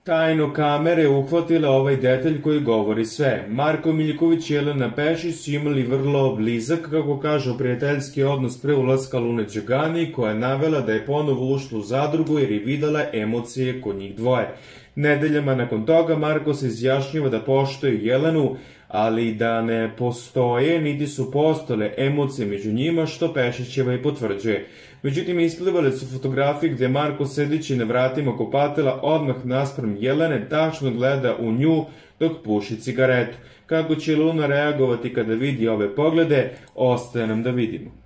Tajno kamere uhvatila ovaj detalj koji govori sve. Marko Miljković i Jelena Pešić su imali vrlo blizak, kako kažu, prijateljski odnos pre ulaska Lune Đagani, koja je navela da je ponovo ušla u zadrugu jer je videla emocije kod njih dvoje. Nedeljama nakon toga Marko se izjašnjava da poštuje Jelenu, ali da ne postoje niti su postojale emocije među njima, što Pešićeva i potvrđuje. Međutim, isplivale su fotografije gde Marko, sedeći na vratima kupatila, odmah naspram Jelene tačno gleda u nju dok puši cigaretu. Kako će Luna reagovati kada vidi ove poglede, ostaje nam da vidimo.